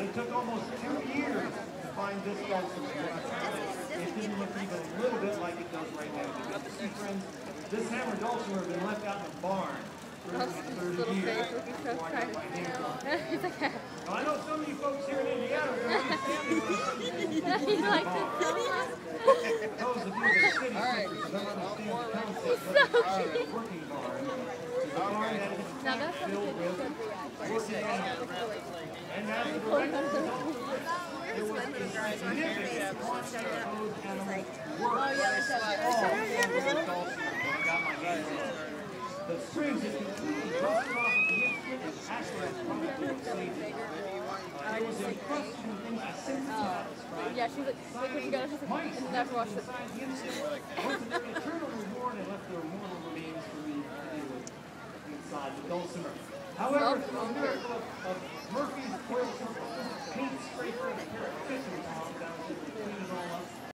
It took almost 2 years to find this dulcimer. It didn't look even a little bit like it does right now. See, friends, this hammer dulcimer has been left out in the barn for 30 years before I got my hands on it. Now, I know some of you folks here in Indiana are going to understand what He likes it so much. those of you in the city don't understand the concept of a working barn. It's a barn that is filled with working animals. And as the director of the dulcimer, there was a significant quantity of those animals worked all over the dulcimer when I got my hands on it. The strings had completely rusted off of the instrument and actually probably saved it. It was encrusted with things I simply cannot describe. Yeah, she's like, when you go, she's like, and then that's watched it. Inside the instrument was an eternal reward and left their mortal remains for me to deal with inside the dulcimer. However, through a miracle of Murphy's oil paint scraper and a pair of fishing tongs, I was able to clean it all up.